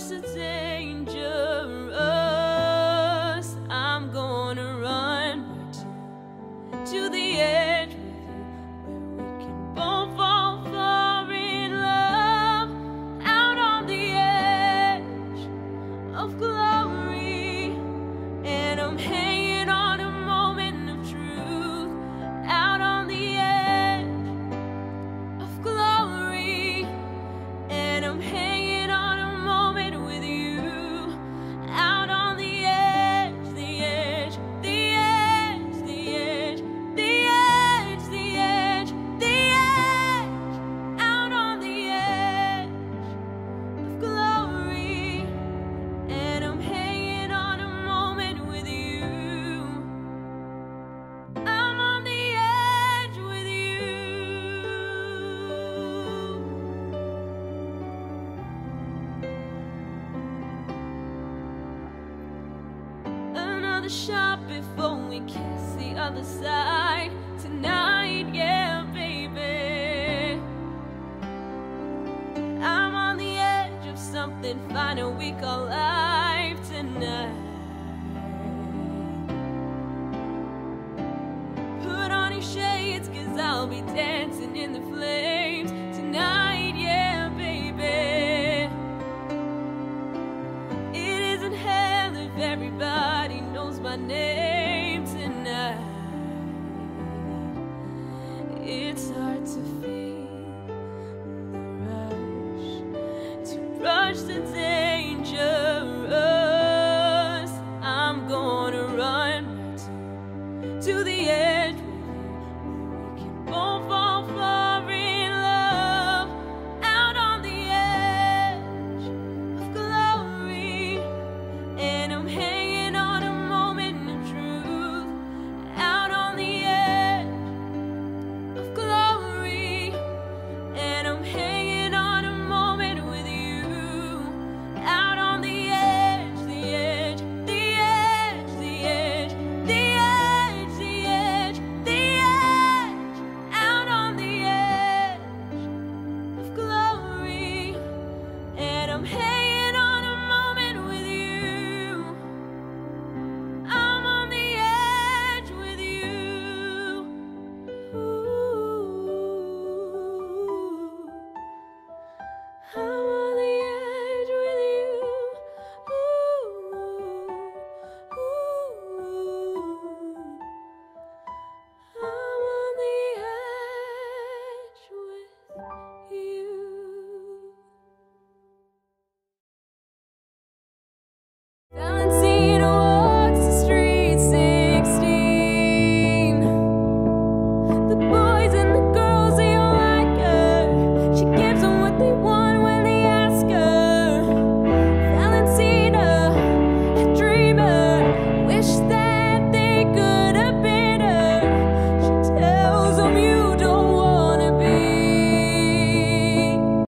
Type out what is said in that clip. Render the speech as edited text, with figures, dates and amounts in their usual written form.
so dangerous. I'm gonna run to the edge with you, where we can both fall far in love, out on the edge of glory. And I'm hanging on a moment of truth, out on the edge of glory. And I'm hanging on a moment with you, out on the edge, the edge, the edge, the edge, the edge, the edge, the edge, out on the edge of glory. And I'm hanging on a moment with you. I'm on the edge with you. Another shot before we kiss the other side tonight, yeah, baby. I'm on the edge of something final we call life tonight. Put on your shades, 'cause I'll be dancing in the flames.